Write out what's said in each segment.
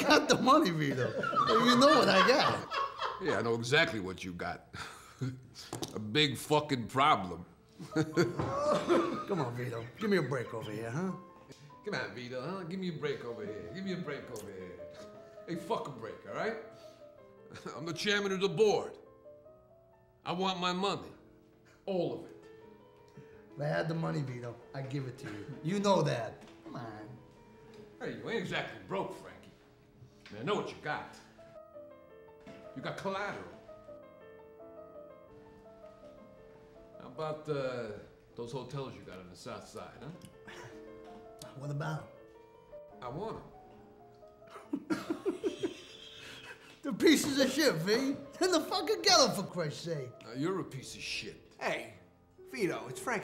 got the money, Vito. You know what I got. Yeah, I know exactly what you got. A big fucking problem. Come on, Vito. Give me a break over here, huh? Come on, Vito, huh? Give me a break over here. Give me a break over here. Hey, fuck a break, all right? I'm the chairman of the board. I want my money. All of it. If I had the money, Vito, I'd give it to you. You know that. Come on. Hey, you ain't exactly broke, Frankie. I mean, I know what you got. You got collateral. How about those hotels you got on the south side, huh? What about I want them. the pieces of shit, V? In the fucking ghetto, for Christ's sake. You're a piece of shit. Hey, Vito, it's Frankie.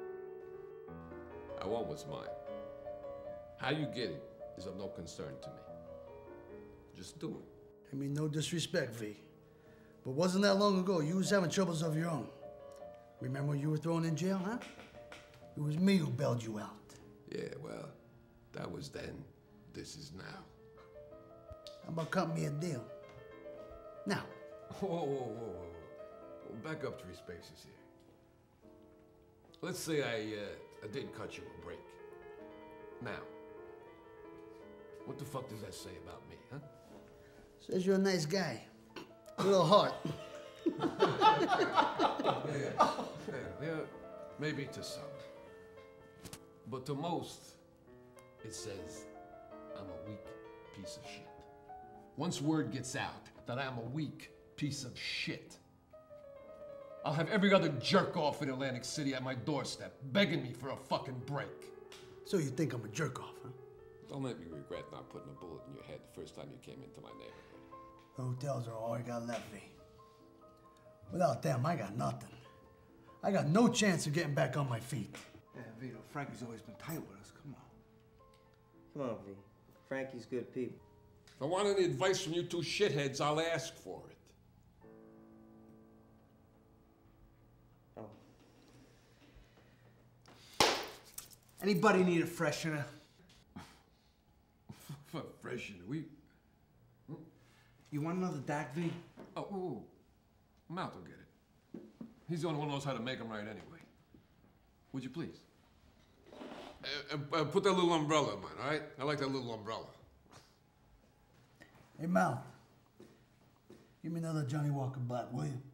I want what's mine. How you get it is of no concern to me. Just do it. I mean, no disrespect, V. But wasn't that long ago you was having troubles of your own? Remember when you were thrown in jail, huh? It was me who bailed you out. Yeah, well, that was then. This is now. How about cutting me a deal? Now. Whoa. Well, back up 3 spaces here. Let's say I did cut you a break. Now, what the fuck does that say about me, huh? Says you're a nice guy. A little heart. Yeah, maybe to some. But to most, it says I'm a weak piece of shit. Once word gets out that I'm a weak piece of shit, I'll have every other jerk off in Atlantic City at my doorstep, begging me for a fucking break. So you think I'm a jerk off, huh? Don't make me regret not putting a bullet in your head the first time you came into my neighborhood. The hotels are all I got left, V. Without them, I got nothing. I got no chance of getting back on my feet. Yeah, Vito, Frankie's always been tight with us. Come on. Come on, V. Frankie's good people. If I want any advice from you 2 shitheads, I'll ask for it. Oh. Anybody need a freshener? Freshener, You want another DAC, V? Oh, Mount will get it. He's the only one who knows how to make them right anyway. Would you please? Put that little umbrella in mine, all right? I like that little umbrella. Hey, Mal. Give me another Johnny Walker Black, will you?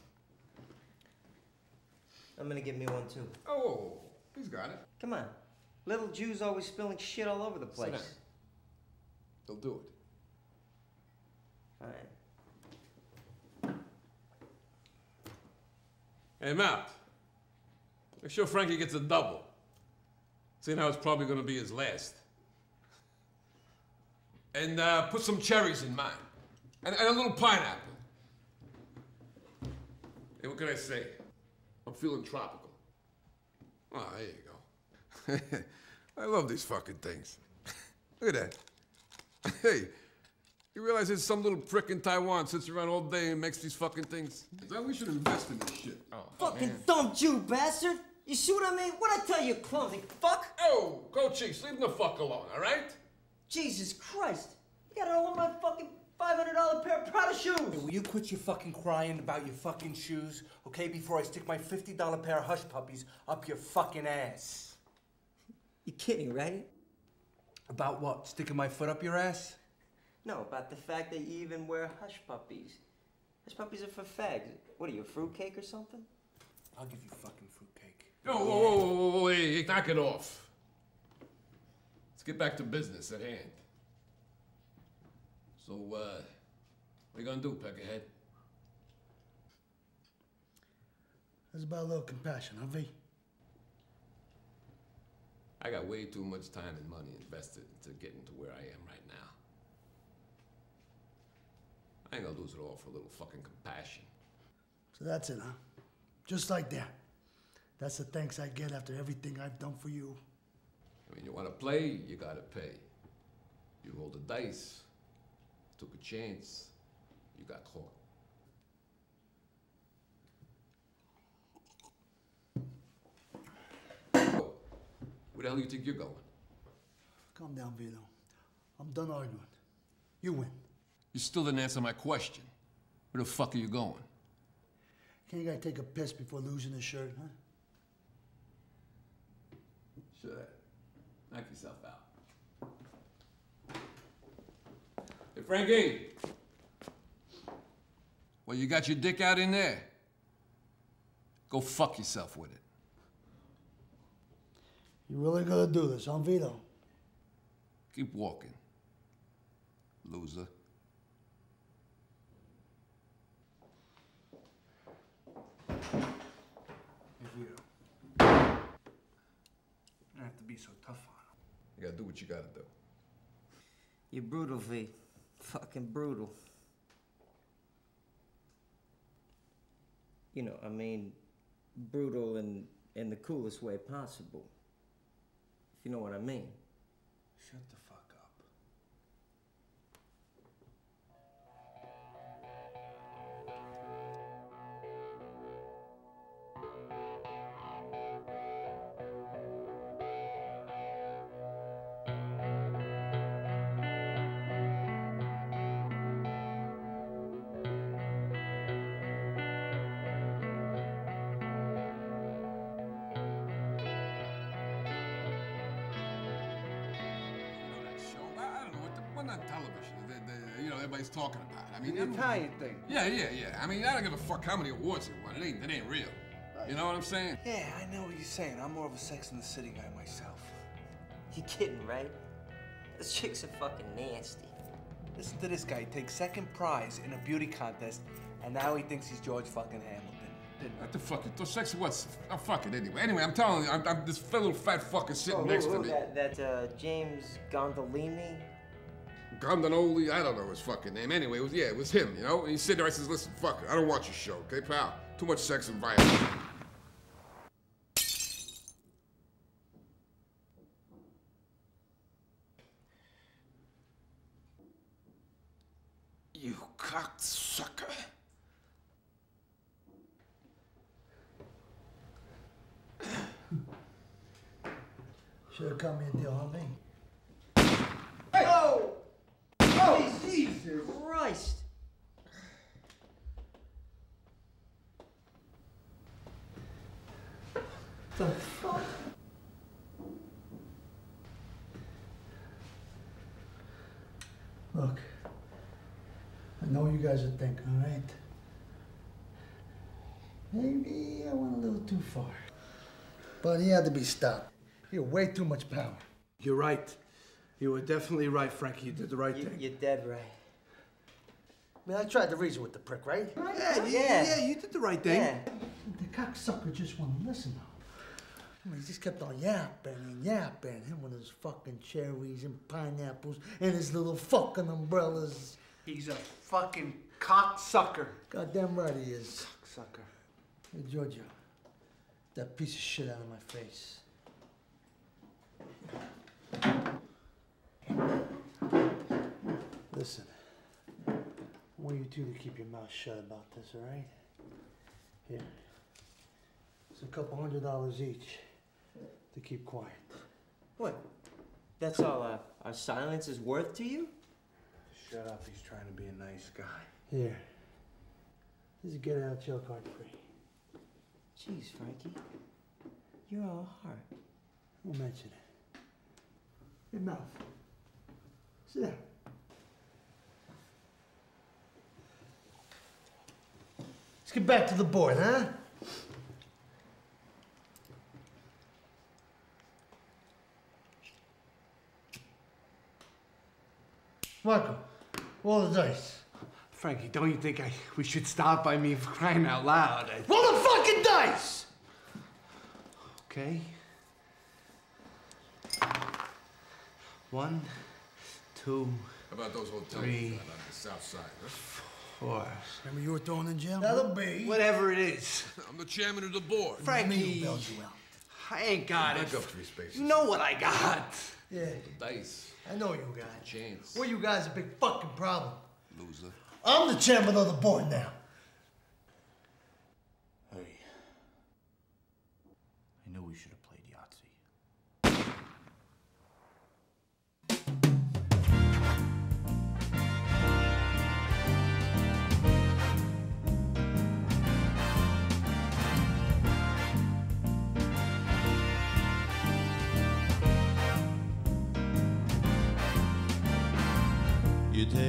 I'm gonna get me one too. Oh, he's got it. Come on. Little Jew's always spilling shit all over the place. Sit down. He'll do it. Fine. Hey, Mount. Make sure Frankie gets a double. Seeing how it's probably going to be his last. And put some cherries in mine. And a little pineapple. Hey, what can I say? I'm feeling tropical. Oh, there you go. I love these fucking things. Look at that. Hey, you realize there's some little prick in Taiwan sits around all day and makes these fucking things? We should invest in this shit. Oh, Fucking dumb Jew bastard! You see what I mean? What'd I tell you, clumsy fuck? Oh, go Chiefs, leave him the fuck alone, all right? Jesus Christ! You got all of my fucking $500 pair of Prada shoes! Hey, will you quit your fucking crying about your fucking shoes, okay, before I stick my $50 pair of hush puppies up your fucking ass? You kidding, right? About what? Sticking my foot up your ass? No, about the fact that you even wear hush puppies. Hush puppies are for fags. What are you, a fruitcake or something? I'll give you fucking fruitcake. Oh, whoa, hey, knock it off. Let's get back to business at hand. So, what are you gonna do, Peckerhead? That's about a little compassion, huh, V? I got way too much time and money invested into getting to where I am right now. I ain't gonna lose it all for a little fucking compassion. So that's it, huh? Just like that. That's the thanks I get after everything I've done for you. I mean, you wanna play, you gotta pay. You rolled the dice, took a chance, you got caught. Where the hell do you think you're going? Calm down, Vito. I'm done arguing. You win. You still didn't answer my question. Where the fuck are you going? Can't you guys take a piss before losing his shirt, huh? Sure. Knock yourself out. Hey, Frankie! Well, you got your dick out in there? Go fuck yourself with it. You really gonna do this, huh, Vito? Keep walking, loser. Hey, Vito. You don't have to be so tough on him. You gotta do what you gotta do. You're brutal, V. Fucking brutal. You know, I mean, brutal in the coolest way possible. If you know what I mean. Shut the fuck up. On television, you know, everybody's talking about it. I mean, The Italian thing. Yeah. I mean, I don't give a fuck how many awards it won. It ain't real. You know what I'm saying? Yeah, I know what you're saying. I'm more of a Sex and the City guy myself. You kidding, right? Those chicks are fucking nasty. Listen to this guy. He takes second prize in a beauty contest, and now he thinks he's George fucking Hamilton. What the fuck? Those sex what's? Oh, fuck it anyway. Anyway, I'm telling you, I'm this little fat fucker sitting next to me. That James Gondolini? Gondanoli, I don't know his fucking name. Anyway, it was him, you know? And he's sitting there, I says, listen, fuck it, I don't watch your show, okay, pal? Too much sex and violence. You cocksucker. Should have come me a deal, huh, V? Oh! Oh, Jesus! Christ! The fuck? Look, I know what you guys are thinking, all right? Maybe I went a little too far. But he had to be stopped. He had way too much power. You're right. You were definitely right, Frankie. You did the right thing. You're dead right. I mean, I tried to reason with the prick, right? Yeah, you did the right thing. Yeah. The cocksucker just wouldn't listen, though. I mean, he just kept on yapping and yapping. Him with his fucking cherries and pineapples and his little fucking umbrellas. He's a fucking cocksucker. Goddamn right he is. Cocksucker. Hey, Giorgio, that piece of shit out of my face. Listen, I want you two to keep your mouth shut about this, all right? Here. It's $200 each to keep quiet. What? That's all our silence is worth to you? Shut up. He's trying to be a nice guy. Here. This is a get out of jail card free. Jeez, Frankie. You're all heart. Don't mention it. Hey, mouth. Sit down. Let's get back to the board, huh? Michael, roll the dice. Frankie, don't you think we should stop by me for crying out loud? Roll the fucking dice! Okay. 1, 2, How about those hotels 3, on the south side, huh? 4. Remember you were thrown in jail? That'll be. Whatever it is. I'm the chairman of the board. Frankie, bailed you out. I ain't got it. Back up 3 spaces. You know what I got. Yeah, The dice. I know you guys. Chance. Well, you guys are a big fucking problem. Loser. I'm the chairman of the board now. Hey. I knew we should have played Yahtzee.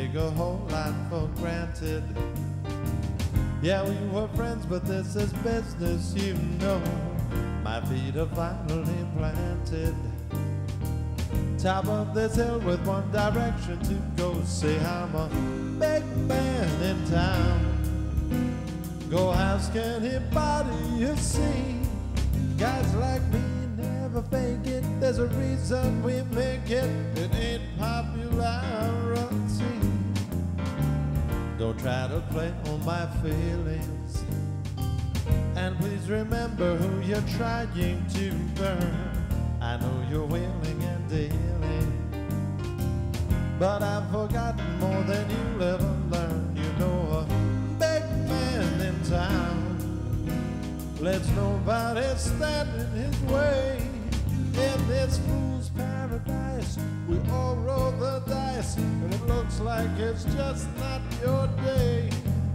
take a whole lot for granted. Yeah, we were friends, but this is business, you know. My feet are finally planted. Top of this hill with one direction to go. Say I'm a big man in town. Go ask anybody you see. Guys like me never fake it. There's a reason we make it. It ain't popularity. Don't try to play on my feelings. And please remember who you're trying to burn. I know you're willing and dealing, but I've forgotten more than you'll ever learn. You know, a big man in town lets nobody stand in his way. In this fool's paradise, we all roll the dice, and it looks like it's just not your day.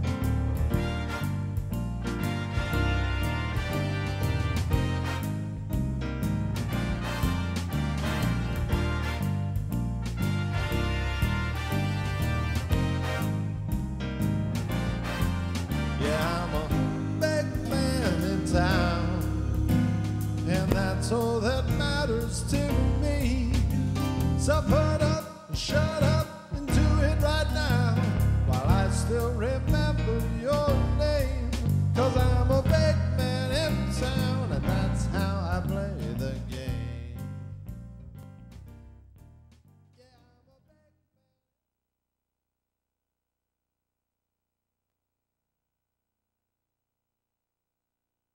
That's all that matters to me. So put up and shut up and do it right now, while I still remember your name.